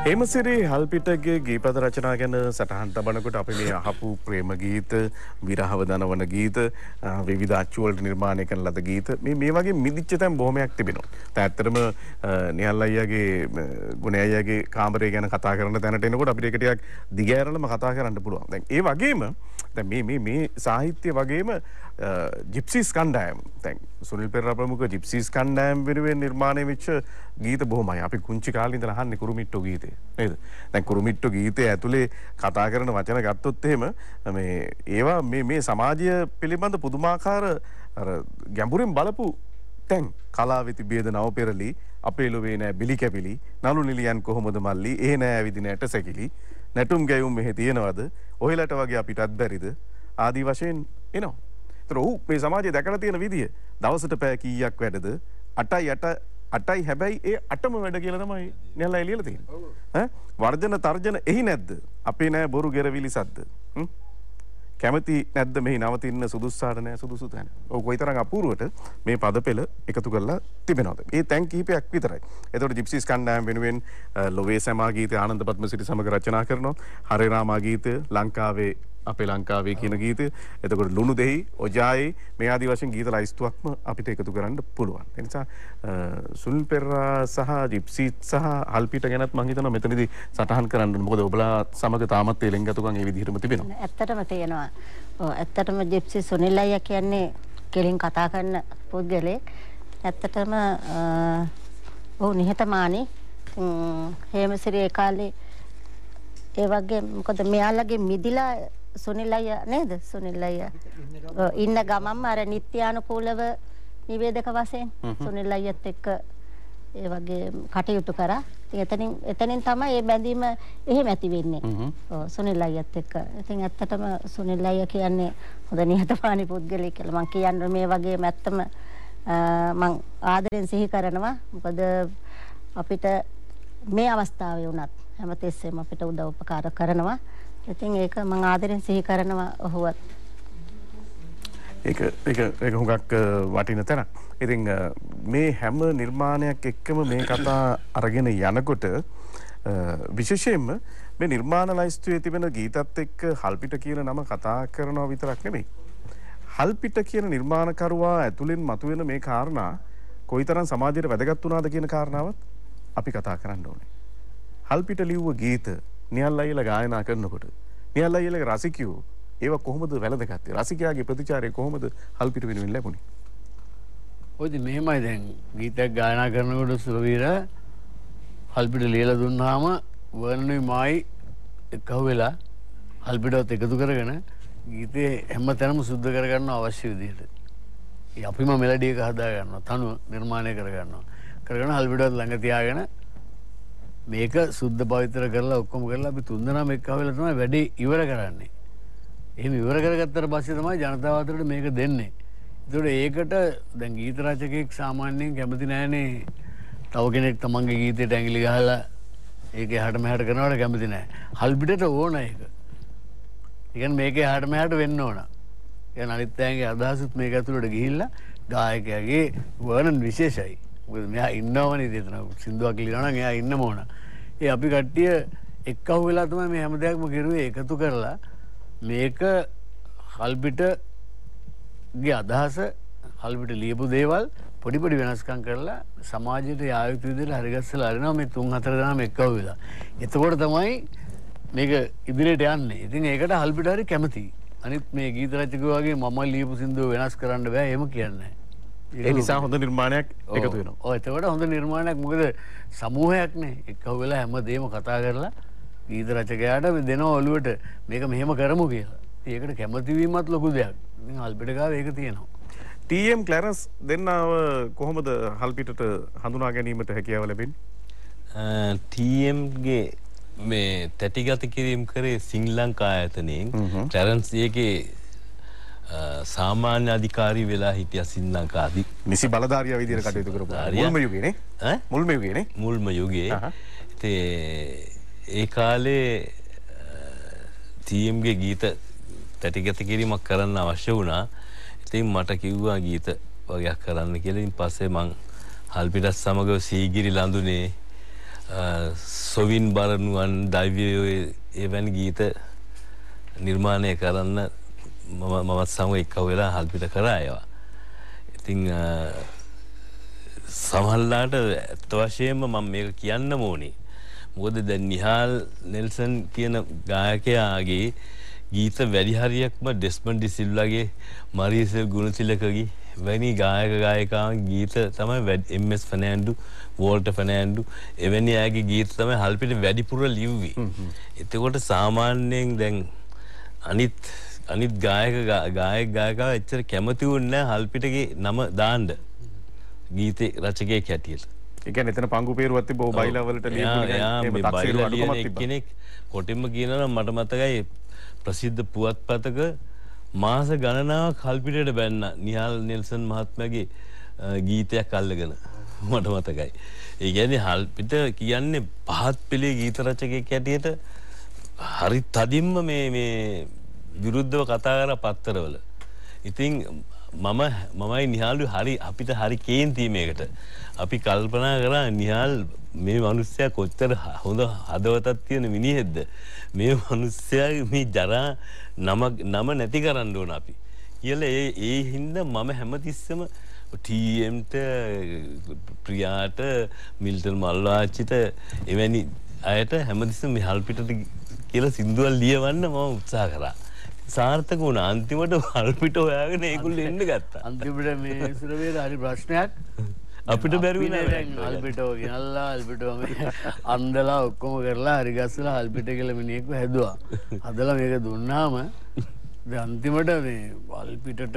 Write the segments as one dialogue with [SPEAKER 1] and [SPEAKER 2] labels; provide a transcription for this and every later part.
[SPEAKER 1] හේමසිරි හල්පිටගේ ගීපද රචනා ගැන සටහන් තබනකොට අපි මේ අහපු ප්‍රේම ගීත, විරහව දනවන ගීත, විවිධ අච්චු වලට නිර්මාණය කරන ලද ගීත මේ වගේ මිදිච්ච තැන් බොහොමයක් තිබෙනවා. ඇත්තටම නිහල් අයියාගේ ගුණ අයියාගේ කාමරය ගැන කතා කරන තැනට එනකොට අපිට ඒක ටිකක් දිගෑරලම කතා කරන්න පුළුවන්. දැන් ඒ වගේම දැන් මේ සාහිත්‍ය වගේම ජිප්සීස් කණ්ඩායම දැන් සුනිල් පෙරේරා ප්‍රමුඛ ජිප්සීස් කණ්ඩායම වෙනුවෙන් නිර්මාණය වෙච්ච ගීත බොහොමයි. අපි කුංචි කාලේ ඉඳලා අහන්නේ කුරුමිට්ටෝ ගීතය නේද? දැන් කුරුමිට්ටෝ ගීතය ඇතුලේ කතා කරන වචන ගත්තොත් එහෙම මේ ඒවා මේ සමාජය පිළිබඳ පුදුමාකාර අර ගැඹුරින් බලපු තැන් කලාවේ තිබේද නව පෙරලි අපේ ලොවේ නෑ බිලි කැපිලි නලු නිලියන් කොහොමද මල්ලි ඒ නෑ ඇවිදින ඇට සැකිලි නැටුම් ගැයුම් මෙහෙ තියෙනවද ඔහෙලට වගේ අපිටත් බැරිද ආදී වශයෙන් එනවා. ඒතර ඔව් මේ සමාජය දැකලා තියෙන විදිය දවසට පැය කීයක් වැඩද 8යි හැබැයි ඒ 8ම වැඩ කියලා තමයි නිහල්ලා එළියලා තියෙන්නේ. වර්ජන තර්ජන එහි නැද්ද? අපේ නෑ බොරු ගෙරවිලි සද්ද. කැමති නැද්ද මෙහි නවතින්න සුදුස්සාට නෑ සුදුසු තැන. ඔව් කොයිතරම් අපූර්වට මේ පද පෙළ එකතු කරලා තිබෙනවද? ඒ තැන් කිහිපයක් විතරයි. එතකොට ජිප්සීස් කණ්ඩායම වෙනුවෙන් ලොවේ සමා ගීතය ආනන්ද පද්මසිරි සමග රචනා කරනවා. හරේ රාමා ගීතය ලංකාවේ අපේ ලංකාවේ කියන ගීතය. එතකොට ලුණු දෙහි ඔජායේ මේ ආදී වශයෙන් ගීත ලයිස්තුවක්ම අපිට එකතු කරන්න පුළුවන්. ඒ නිසා සුනිල් පෙරේරා සහ ජිප්සීත් සහ හල්පිට ගැනත් මම හිතනවා මෙතනදී සටහන් කරන්න. මොකද ඔබලා සමග තාමත් ඒ ලෙන්ගතුකම් ඒ විදිහටම තිබෙනවා.
[SPEAKER 2] ඇත්තටම තියෙනවා. ඔව් ඇත්තටම ජිප්සී සුනිල් අයියා කියන්නේ කෙලින් කතා කරන පුද්ගලෙක්. ඇත්තටම ඔව් නිහතමානී හේමසිරි ඒ කාලේ ඒ වගේ මොකද මෙයාලගේ මිදිලා සුනිල් අයියා නේද? සුනිල් අයියා ඉන්න ගමන්ම අර නිත්‍යානුකූලව නිවේදක වශයෙන් සුනිල් අයියත් එක්ක ඒ වගේ කටයුතු කරා. ඉතින් එතනින් තමයි මේ බැඳීම එහෙම ඇති වෙන්නේ. ඔව් සුනිල් අයියත් එක්ක. ඉතින් ඇත්තටම සුනිල් අයියා කියන්නේ හොඳ නිහතමානී පුද්ගලෙක් කියලා මම කියන්නේ මේ වගේ ඇත්තම මම ආදරෙන් සිහි කරනවා. මොකද අපිට මේ අවස්ථාවේ වුණත් හැමතිස්සෙම අපිට උදව් උපකාර කරනවා. ඉතින් ඒක මම ආදරෙන් සිහි කරනවා ඔහුවත්.
[SPEAKER 1] ඒක හුඟක් වටින තැනක්. ඉතින් මේ හැම නිර්මාණයක් එක්කම මේ කතා අරගෙන යනකොට විශේෂයෙන්ම මේ නිර්මාණ ලයිස්තුවේ තිබෙන ගීතත් එක්ක හල්පිට කියන නම කතා කරනවා විතරක් නෙමෙයි. හල්පිට කියන නිර්මාණකරුවා ඇතුළෙන් මතුවෙන මේ කාරණා කොයිතරම් සමාජයට වැදගත් වුණාද කියන කාරණාවත් අපි කතා කරන්න ඕනේ. හල්පිට ලිව්ව ගීත නිහල් අයියලා ගායනා කරනකොට නිහල් අයියලගේ රසිකයෝ ඒව කොහොමද වැළඳගත්තේ? රසිකයාගේ ප්‍රතිචාරය කොහොමද හල්පිට වෙනුවෙන් ලැබුණේ?
[SPEAKER 3] ඔයද මෙහෙමයි දැන් ගීතයක් ගායනා කරනකොට සුරවීර හල්පිට ලියලා දුන්නාම වර්ණනුයි මායි එකහුව වෙලා හල්පිටවත් එකතු කරගෙන ගීතේ හැම තැනම සුද්ධ කරගන්න අවශ්‍ය විදිහට. ඒ අපිම මෙලඩි එක හදා ගන්නවා, තනුව නිර්මාණය කරගන්නවා. කරගෙන හල්පිටවත් ළඟ තියාගෙන මේක සුද්ධ පවිත්‍ර කරලා ඔක්කොම කරලා අපි තුන්දෙනාම එක්කව වෙලා තමයි වැඩේ ඉවර කරන්නේ. එහෙම ඉවර කරගත්තට පස්සේ තමයි ජනතාව අතරට මේක දෙන්නේ. ඒකට දැන් ගීත රචකයෙක් සාමාන්‍යයෙන් කැමති නෑනේ තව කෙනෙක් තමන්ගේ ගීතයට ඇඟිලි ගහලා ඒක එහාට මෙහාට කරනවට කැමති නෑ. හල්පිටට ඕන ඒක. ඒ කියන්නේ මේක එහාට මෙහාට වෙන්න ඕන. ඒ අනිත් අයගේ අදහසුත් මේක ඇතුළට ගිහිල්ලා ගායකයාගේ වර්ණන විශේෂයි. මොකද මෙයා ඉන්නවනේ දෙතන සින්දුවක් ලියනවා නම් එයා ඉන්නම ඕන. ඒ අපි කට්ටිය එක්කහුව වෙලා තමයි මේ හැම දෙයක්ම කරුවේ එකතු කරලා මේක හල්පිටගේ අදහස හල්පිට ලියපු දේවල් පොඩි පොඩි වෙනස්කම් කරලා සමාජයට යා යුතු විදිහට හරිගස්සලා අරිනවා මේ 3-4 දෙනාම එක්කහුව වෙලා. එතකොට තමයි මේක ඉදිරියට යන්නේ. ඉතින් ඒකට හල්පිට හරි කැමතියි. අනිත් මේ ගීත රචකයෝ වගේ මම ලියපු සින්දුව වෙනස් කරන්න බෑ එහෙම කියන්නේ.
[SPEAKER 1] ඒ නිසා හොඳ නිර්මාණයක් එකතු වෙනවා.
[SPEAKER 3] ඔව් එතකොට හොඳ නිර්මාණයක් මොකද සමූහයක්නේ එක්කව වෙලා හැමදේම කතා කරලා ගීත රචකයාට දෙනවා ඔළුවට මේක මෙහෙම කරමු කියලා. ඒකට කැමති වීමත් ලොකු දෙයක්. ඉතින් හල්පිට ගාව ඒක තියෙනවා.
[SPEAKER 1] ටීඑම් ක්ලැරන්ස් දෙන්නව කොහොමද හල්පිටට හඳුනා ගැනීමට හැකියාව ලැබෙන්නේ?
[SPEAKER 4] ටීඑම්ගේ මේ තැටිගත කිරීම කරේ ශ්‍රී ලංකා ආයතනයෙන් ක්ලැරන්ස් එකේ සාමාන්‍ය අධිකාරී වෙලා හිටිය ශ්‍රී ලංකාදී
[SPEAKER 1] නිසි බලධාරියා විදිහට කටයුතු කරපු මුල්ම යුගයේ නේ මුල්ම යුගයේ නේ
[SPEAKER 4] මුල්ම යුගයේ ඒ කාලේ ටීඑම්ගේ ගීත තැටිගත කිරීමක් කරන්න අවශ්‍ය වුණා. ඉතින් මට කිව්වා ගීත වගේක් කරන්න කියලා. ඉතින් පස්සේ මං හල්පිටත් සමග සීගිරි ලඳුනේ සොවින් බරනුවන් දෛවයෝ එවැනි ගීත නිර්මාණය කරන්න මමත් සමග එක්කව වෙලා හල්පිට කරා ඒවා. ඉතින් සමහරලාට ඇත්ත වශයෙන්ම මම මේක කියන්න ඕනේ. මොකද දැන් නිහාල් නෙල්සන් කියන ගායකයාගේ ගීත වැඩි හරියක්ම ඩෙස්මන්ඩ් ඩිසිල්වාගේ මරීසෙල් ගුණතිලකගේ වැනි ගායකයාගේ ගීත තමයි එම්.එස්. ෆර්නෑන්ඩු වෝල්ටර් ෆර්නෑන්ඩු එවැනි අයගේ ගීත තමයි හල්පිට වැඩිපුර ලිව්වේ. එතකොට සාමාන්‍යයෙන් දැන් අනිත් ගායකයා එච්චර කැමති වුණේ නැහැ හල්පිටගේ නම දාන්න ගීතේ රචකයෙක් හැටියට.
[SPEAKER 1] ඒ කියන්නේ එතන පංගු පෙරුවත් තිබ්බ ඔය බයිලා වලට ලියපු
[SPEAKER 4] කෙනෙක් කොටින්ම කියනවා මට මතකයි ප්‍රසිද්ධ පුවත්පතක මාස ගණනාවක් හල්පිටට බැන්න නිහාල් නෙල්සන් මහත්මයාගේ ගීතයක් අල්ලගෙන මට මතකයි. ඒ කියන්නේ හල්පිට කියන්නේ පහත් පෙළේ ගීත රචකයෙක් හැටියට හරි තදින්ම මේ විරුද්ධව කතා කරා පත්තරවල. ඉතින් මමයි නිහාලු හරි අපිට හරි කේන්ති මේකට. අපි කල්පනා කරා නිහාල් මේ මිනිස්සයා කොච්චර හොඳ හදවතක් තියෙන මිනිහෙක්ද. මේ මිනිස්සයා මේ ජරා නම නැති කරන්න ඕන අපි. කියලා ඒ හින්දා මම හැමතිස්සෙම ටීඑම්ට ප්‍රියාට මිල්ටන් මල්වාච්චිට එවැනි අයට හැමතිස්සෙම මේ හල්පිටට කියලා සින්දුවක් ලියවන්න මම උත්සාහ කරා. සාර්ථක වුණා. අන්තිමට හල්පිට හොයාගෙන ඒගොල්ලෝ එන්න ගත්තා.
[SPEAKER 3] අන්තිමට මේ සුරවේද හරි ප්‍රශ්නයක්
[SPEAKER 4] අපිට බැරුවේ නෑ.
[SPEAKER 3] හල්පිටෝ ගෙනල්ලා හල්පිටෝ මේ අන්දලා ඔක්කොම කරලා හරි ගස්සලා හල්පිට කියලා මිනිහෙක්ව හැදුවා. හදලා මේක දුන්නාම දැන් අන්තිමට මේ හල්පිටට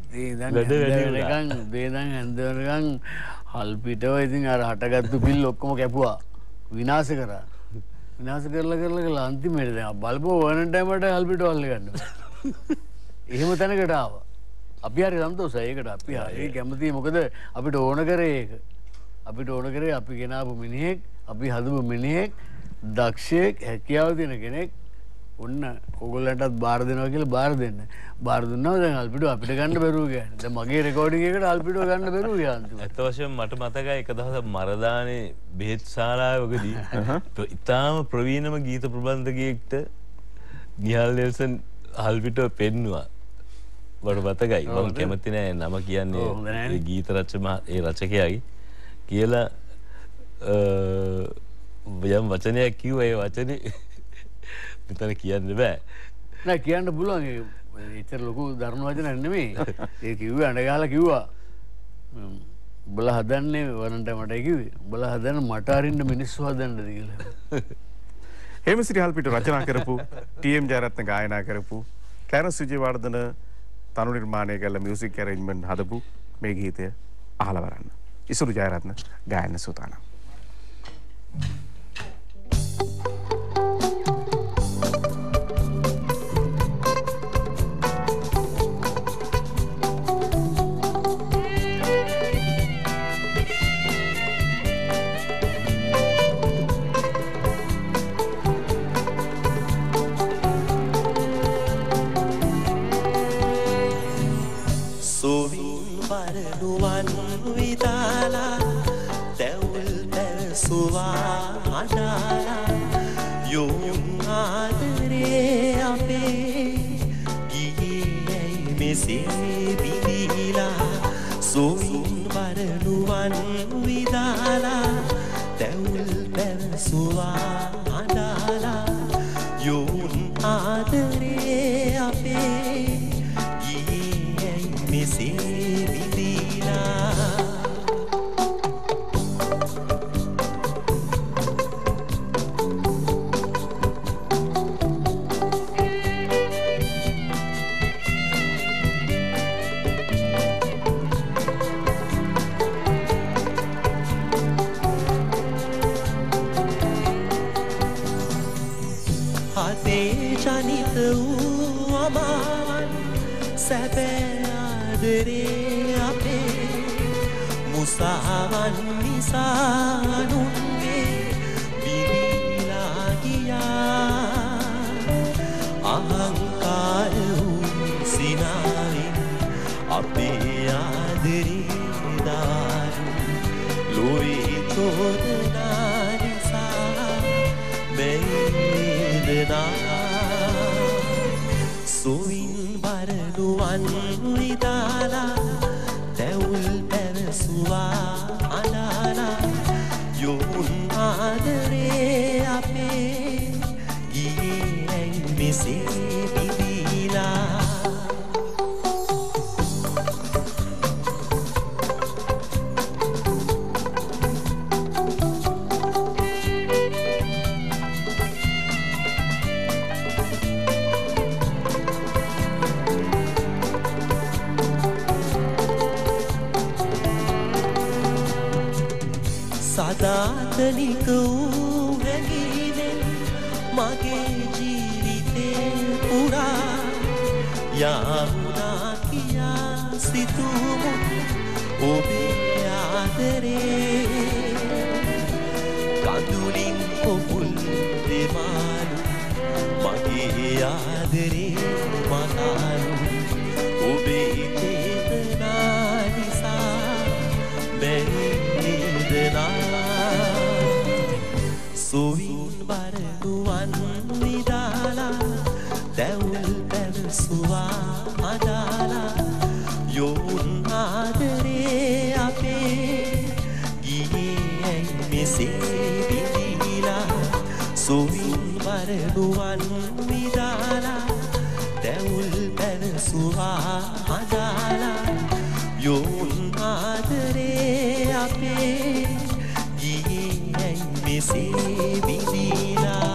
[SPEAKER 3] දේදන් හැන්දවනකන් හල්පිටව ඉතින් අර හටගත්තු පිල් ඔක්කොම කැපුවා. විනාශ කරා. විනාශ කරලා අන්තිමට දැන් බලපුව වර්නන් ටයිමට හල්පිටව අල්ල ගන්න. එහෙම තැනකට ආවා. අපි හරි සන්තෝෂයි ඒකට. අපි හරි කැමතියි. මොකද අපිට ඕන කරේ ඒක. අපිට ඕන කරේ අපි ගෙනාවු මිනිහෙක්, අපි හදපු මිනිහෙක්, දක්ෂයෙක්, හැකියාව තියෙන කෙනෙක් ඔන්න ඕගොල්ලන්ටත් බාර දෙනවා කියලා බාර දෙන්න. බාර දුන්නාම දැන් අල්පිටෝ අපිට ගන්න බැරුව ගියා. දැන් මගේ රෙකෝඩින් එකට අල්පිටෝ ගන්න බැරුව ගියා අන්තිමට.
[SPEAKER 4] ඇත්ත වශයෙන්ම මට මතකයි එක දවසක් මරදානේ බෙහෙත් ශාලාවකදී ඉතාම ප්‍රවීණම ගීත ප්‍රබන්ධකයෙක්ට නිහාල් නෙල්සන් අල්පිටෝ පෙන්නුවා. මට මතකයි. මම කැමති නෑ නම කියන්නේ ඒ ගීත ඒ රචකයාගේ කියලා යම් වචනයක් කිව්වා. ඒ වචනේ මෙතන කියන්න බෑ.
[SPEAKER 3] නෑ කියන්න පුළුවන්. එච්චර ලොකු ධර්ම වචනයක් නෙමෙයි. ඒ කිව්වේ අඬ ගහලා කිව්වා. උඹලා හදන්නේ වරන්ට මට කිව්වේ. උඹලා හදන්නේ මට අරින්න මිනිස්සු හදන්නද කියලා.
[SPEAKER 1] හේමසිරි හල්පිට රචනා කරපු ටීඑම් ජයරත්න ගායනා කරපු කැරස් විජේවර්ධන තනු නිර්මාණය කළ මියුසික් ඇරේන්ජ්මන්ට් හදපු මේ ගීතය අහලා බලන්න. ඉසුරු ජයරත්න ගායන සූදානම්.
[SPEAKER 5] Louis Jordan වේදනා සොවින් බරනුවන් විදාලා දැවුල් පැවසුවා අනාලා යොමුන් ආදරේ අපේ ගියේ ඇයි මෙසේ බිඳීලා සදාතනික වූ හැඟීමෙන් මගේ ජීවිතේ පුරා යාමුනා කියා සිතුමු ඔබේ ආදරේ කඳුලින් කොපුල් දෙමාලු මගේ ආදරේ මනාලු ඔබේ චේතනා නිසා බැරිදනා සොවින් බරනුවන් විදාලා දැවුල් පැවසුවා අදාලා යොමුන් ආදරේ අපේ ගියේ ඇයි මෙසේ බිඳීලා සොවින් බරනුවන් විදාලා දැවුල් පැවසුවා අදාලා යොමුන් ආදරේ අපේ ගියේ ඇයි මෙසේ බිඳීලා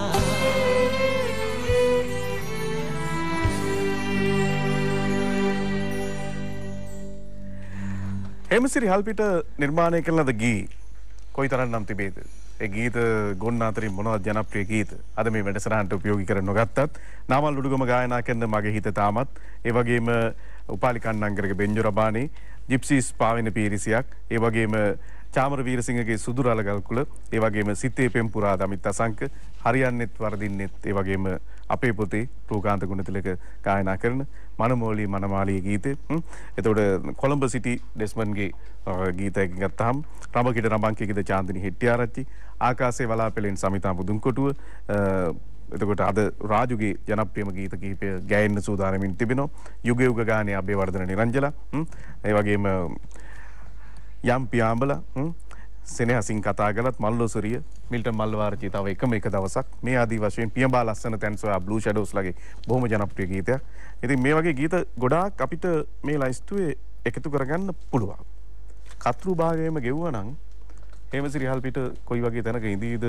[SPEAKER 1] හේමසිරි හල්පිට නිර්මාණය කරන ලද ගී කොයිතරම් නම් තිබේද? ඒ ගීත ගොන්න අතරින් මොනවද ජනප්‍රිය ගීත? අද මේ වැඩසටහනට උපයෝගී කර නොගත්තත් නාමල් උඩුගම ගායනා කරන මගේ හිත තාමත් ඒ වගේම උපාලි කන්නංගරගේ බෙන්ජොරබානි ජිප්සීස් පාවෙන පීරිසියක් ඒ වගේම චාමර වීරසිංහගේ සුදුරල ගල්කුල ඒ වගේම සිතේ පෙම්පුරා දමිත් අසංක හරියන්නෙත් වරදින්නෙත් ඒ වගේම අපේ පොතේ රූකාන්ත ගුණතිලක ගායනා කරන මනමෝලී මනමාලී ගීතේ එතකොට කොළඹ සිටි ඩෙස්මන්ගේ ගීතයක් ගත්තාම රඹකිට රඹංකිකද චාන්දිනි හෙට්ටිආරච්චි ආකාශයේ වලාපෙලෙන් සමිතා මුදුන්කොටුව එතකොට අද රාජුගේ ජනප්‍රියම ගීත කිහිපය ගැයෙන්න සූදානමින් තිබෙනවා යුග යුග ගානේ අබේවර්ධන නිරංජලා ඒ වගේම යම් පියාඹලා සෙනෙහසින් කතා කළත් මල්ලෝසරිය මිල්ටන් මල්වාරචි තව එකම එක දවසක් මේ ආදී වශයෙන් පියඹා ලස්සන තැන් සොයා බ්ලූ ෂැඩෝස් ලගේ බොහොම ජනප්‍රිය ගීතයක්. ඉතින් මේ වගේ ගීත ගොඩාක් අපිට මේ ලයිස්තුවේ එකතු කරගන්න පුළුවන්. කතරු භාගයේම ගෙවුවා නම් හේමසිරි හල්පිට කොයි වගේ තැනක ඉඳීද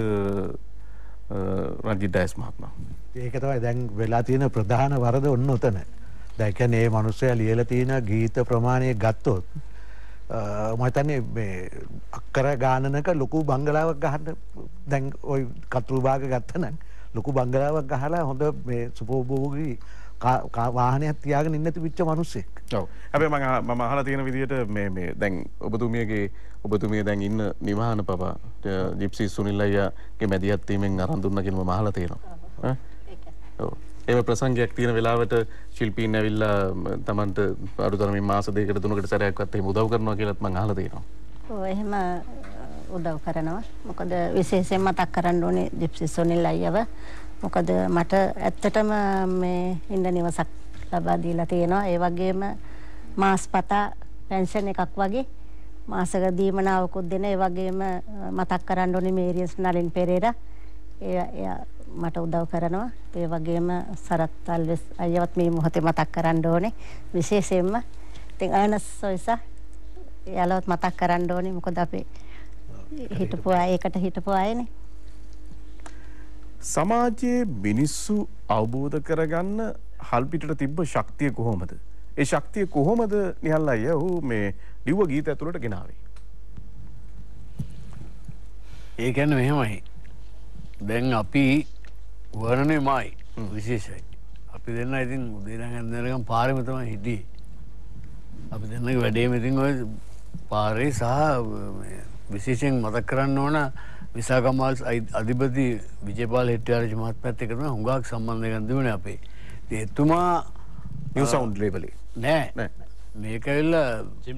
[SPEAKER 1] රංජිත් ඩයස් මහත්මයා?
[SPEAKER 6] ඒක තමයි දැන් වෙලා තියෙන ප්‍රධාන වරද ඔන්න ඔතන. දැන් කියන්නේ මේ මිනිස්සයා ලියලා තියෙන ගීත ප්‍රමාණය ගත්තොත් මම හිතන්නේ මේ අක්කර ගානනක ලොකු බංගලාවක් ගහන්න දැන් ওই කතරු භාග ගත්තනම් ලොකු බංගලාවක් ගහලා හොඳ මේ සුපෝභෝගී වාහනයක් තියාගෙන ඉන්න තිබිච්ච මිනිස්සෙක්.
[SPEAKER 1] ඔව්. හැබැයි මම අහලා තියෙන විදිහට මේ දැන් ඔබතුමිය දැන් ඉන්න නිවහන පපා ජිප්සි සුනිල් අයියාගේ මැදිහත් වීමෙන් අරන් දුන්නා කියලා මම අහලා තියෙනවා. ඔව්. ඒ ප්‍රසංගයක් තියෙන වෙලාවට ශිල්පීන් ඇවිල්ලා Tamanට අඩුතරමින් මාස දෙකකට තුනකට සැරයක්වත් එහෙම උදව් කරනවා කියලාත් මම අහලා තියෙනවා.
[SPEAKER 2] ඔව් එහෙම උදව් කරනවා. මොකද විශේෂයෙන් මතක් කරන්න ඕනේ ජිප්සි සුනිල් අයියව. මොකද මට ඇත්තටම මේ ඉන්න නිවසක් ලබා දීලා තියෙනවා. ඒ වගේම මාස්පතා පෙන්ෂන් එකක් වගේ මාසක දීමනාවකුත් දෙන. ඒ වගේම මතක් කරන්න ඕනේ මේරියස් නලින් පෙරේරා. එයා මට උදව් කරනවා. ඒ වගේම සරත් අල්විස් අයියවත් මේ මොහොතේ මතක් කරන්න ඕනේ. විශේෂයෙන්ම ඉතින් අයනස් සොයිසා එයාලවත් මතක් කරන්න ඕනේ. මොකද අපේ හිටපු අය ඒකට හිටපු අයනේ.
[SPEAKER 1] සමාජයේ මිනිස්සු අවබෝධ කරගන්න හල්පිටට තිබ්බ ශක්තිය කොහොමද? ඒ ශක්තිය කොහොමද නිහල් අයියා ඔහු මේ ලිව්ව ගීත ඇතුළට ගෙනාවේ?
[SPEAKER 3] ඒ කියන්නේ මෙහෙමයි. දැන් අපි වර්ණනේ මයි විශේෂයි. අපි දෙන්න ඉතින් උදේ ඉඳන් හැන්දනකම් පාරෙම තමයි හිටියේ. අපි දෙන්නගේ වැඩේම ඉතින් ඔය පාරේ සහ විශේෂයෙන් මතක් කරන්න ඕන විසාකමාල් අධිපති විජේපාල හෙට්ටිආරච්චි මහත්මයාත් එක්ක තමයි හුඟක් සම්බන්ධකම් තිබුණේ අපේ. ඉතින් එතුමා
[SPEAKER 1] නිව් සවුන්ඩ් ලේබලේ
[SPEAKER 3] නෑ. මේක ඇවිල්ලා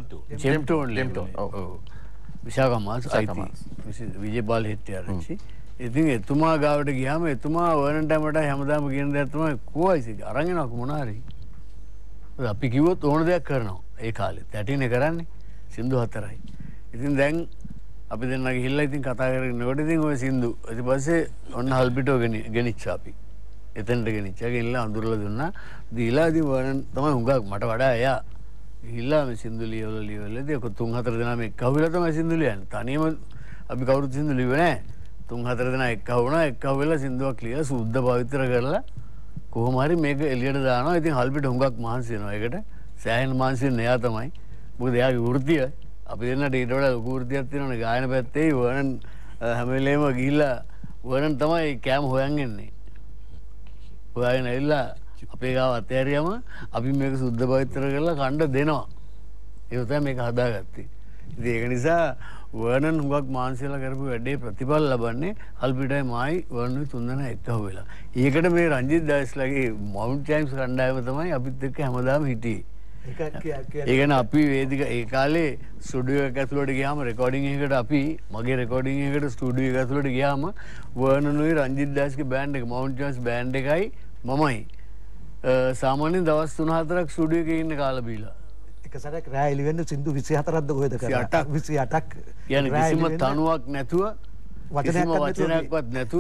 [SPEAKER 3] ජෙම්ටෝන් ලේබල්. ඔව්. විසාකමාල් විජේපාල හෙට්ටිආරච්චි ඉතින් එතුමා ගාවට ගියාම එතුමා වර්නන්ට මට හැමදාම කියන දේ තමයි කෝයිසි අරන් එනක මොනාරි. අපි කිව්වොත් ඕන දෙයක් කරනවා. ඒ කාලෙත් ඇටිනේ කරන්නේ සින්දු 4යි. ඉතින් දැන් අපි දෙන්නා ගිහිල්ලා ඉතින් කතා කරගෙන ඉන්නකොට ඉතින් ওই සින්දු ඊට පස්සේ ඔන්න හල්පිටෝ ගෙනිච්චා අපි. එතනට ගෙනිච්චා ගෙනලා අඳුරලා දුන්නා. දීලා ඉතින් වර්නන් තමයි හුඟක් මට වඩා එයා ගිහිල්ලා මේ සින්දු ලියවලදී ඔක 3-4 දෙනා මේ කවුලා තමයි සින්දු ලියන්නේ. තනියම අපි කවුරුත් සින්දු ලිව්වේ නැහැ. 3-4 දෙනා එක්කවෙලා සින්දුවක් ලියලා සුද්ධ පවිත්‍ර කරලා කොහොම හරි මේක එළියට දානවා. ඉතින් හල්පිට හුඟක් මහන්සි වෙනවා. ඒකට සෑහෙන මහන්සි වෙන එයා තමයි. මොකද එයාගේ වෘත්තිය අපි දෙන්නට ඊට වඩා ලොකු වෘත්තියක් තියෙනවනේ ගායන පැත්තේ. වර්නන් හැම වෙලේම ගිහිල්ලා වර්නන් තමයි කෑම හොයන් එන්නේ. හොයාගෙන ඇවිල්ලා අපේ ගාව අතෑරියම අපි මේක සුද්ධ පවිත්‍ර කරලා කණ්ඩ දෙනවා. ඒක තමයි මේක හදාගත්තේ. ඉතින් ඒක නිසා වර්නන් හුඟක් මානසිකලා කරපු වැඩේ ප්‍රතිඵල ලබන්නේ හල්පිටයි මායි වර්නන් තුන්දෙනා එක්කව වෙලා. ඒකට මේ රංජිත් දාස්ලාගේ මවුන්ට් චයිම්ස් කණ්ඩායම තමයි අපිත් එක්ක හැමදාම හිටියේ. ඒ කියන්නේ අපි වේදික ඒ කාලේ ස්ටුඩියෝ එක ඇතුළට ගියාම රෙකෝඩින් එකකට අපි මගේ රෙකෝඩින් එකකට ස්ටුඩියෝ එක ඇතුළට ගියාම වර්නන්ුයි රංජිත් දාස්ගේ බෑන්ඩ් එක මවුන්ට් චයිම්ස් බෑන්ඩ් එකයි මමයි සාමාන්‍යයෙන් දවස් 3-4ක් ස්ටුඩියෝ එකේ ඉන්න කාලා බීලා
[SPEAKER 6] එක සැරයක් රෑ එළි වෙන්න සින්දු 24ක්ද කොහෙද කරා 28ක්
[SPEAKER 3] කියන්නේ කිසිම තනුවක් නැතුව කිසිම වචනයක්වත් නැතුව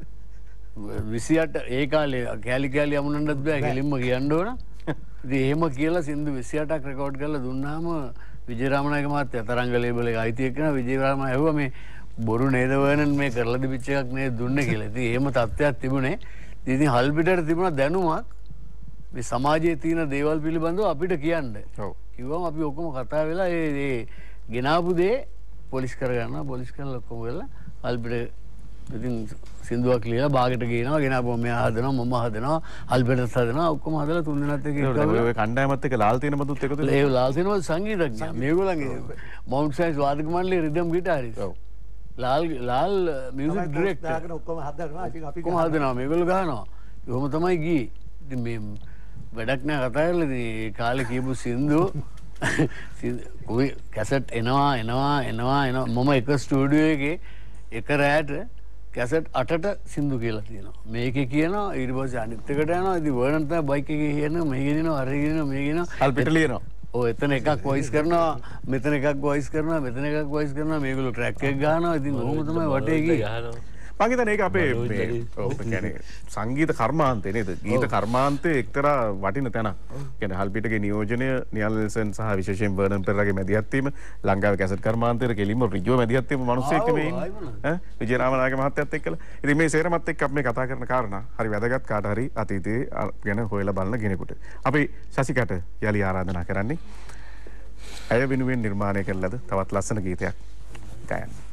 [SPEAKER 3] 28 ඒ කාලේ කැලි යමුනන්නත් බෑ කෙලින්ම කියන්න ඕන. ඉතින් එහෙම කියලා සින්දු 28ක් රෙකෝඩ් කරලා දුන්නාම විජේරාමනායක මහත්තයා තරංග ලේබල් එක අයිති එක්කන විජේරාමනා ඇහුවා මේ බොරු නේද වර්නන් මේ කරලා තිබිච්ච එකක් නේද දුන්නේ කියලා. ඉතින් එහෙම තත්ත්වයක් තිබුණේ. ඉතින් හල්පිටට තිබුණා දැනුමක් මේ සමාජයේ තියෙන දේවල් පිළිබඳව අපිට කියන්න. ඔව්. කිව්වම අපි ඔක්කොම කතා වෙලා ඒ ගෙනාපු දේ පොලිස් කරගන්නවා. පොලිස් කරලා ඔක්කොම වෙලා හල්පිට ඉතින් සින්දුවක් ලියලා බාගෙට ගේනවා. ගෙනාපුවම මෙයා හදනවා මම හදනවා හල්පිටත් හදනවා ඔක්කොම හදලා තුන් දෙනාත් එක්ක
[SPEAKER 1] ඔය කණ්ඩායමත් එක්ක ලාල් තියෙන බඳුත් එකතු
[SPEAKER 3] වෙලා ඒ ලාල් තියෙනවා සංගීතඥයා. මේගොල්ලන්ගේ මවුන්ට් සයින්ස් වාදක මණ්ඩලයේ රිද්ම් ගිටාරිස්. ඔව්. Lal music director. දාගෙන ඔක්කොම හදනවා. ඉතින් අපි කොහොම හදනවා මේගොල්ලෝ ගහනවා. කොහොම තමයි ගියේ. ඉතින් මේ වැඩක් නෑ කතා කරලා ඉතින් ඒ කාලේ කියපු සින්දු කොයි කැසට් එනවා මම එක ස්ටුඩියෝ එකේ එක රෑට කැසට් 8ට සින්දු කියලා තියෙනවා. මේකේ කියනවා ඊට පස්සේ අනිත් එකට යනවා. ඉතින් වර්නන් තමයි බයික් එකේ කියනවා මේක දෙනවා අර කියනවා මේ කියනවා
[SPEAKER 1] හල්පිට ලියනවා.
[SPEAKER 3] ඔව් එතන එකක් වොයිස් කරනවා මෙතන එකක් වොයිස් කරනවා මෙතන එකක් වොයිස් කරනවා මේගොල්ලෝ ට්‍රැක් එක ගහනවා. ඉතින් ඔහොම තමයි වටේ ගියේ.
[SPEAKER 1] මම හිතන්නේ ඒක අපේ කියන්නේ සංගීත කර්මාන්තේ නේද? ගීත කර්මාන්තේ එක්තරා වටින තැනක්. කියන්නේ හල්පිටගේ නියෝජනය නියල් නෙල්සන් සහ විශේෂයෙන් වර්නන් පෙරේරාගේ මැදිහත් වීම ලංකාවේ කැසට් කර්මාන්තයේ කෙලින්ම රිජුව මැදිහත් වීම මිනිස්සෙක් මේ ඉන්නේ. ඈ විජේරාමනායක මහත්තයත් එක්කලා. ඉතින් මේ සේරමත් එක්ක අපි මේ කතා කරන කාරණා හරි වැදගත් කාට හරි අතීතයේ ගැන හොයලා බලන කෙනෙකුට. අපි ශසිකට යලි ආරාධනා කරන්නේ ඇය වෙනුවෙන් නිර්මාණය කළ ලද තවත් ලස්සන ගීතයක් ගයන්න.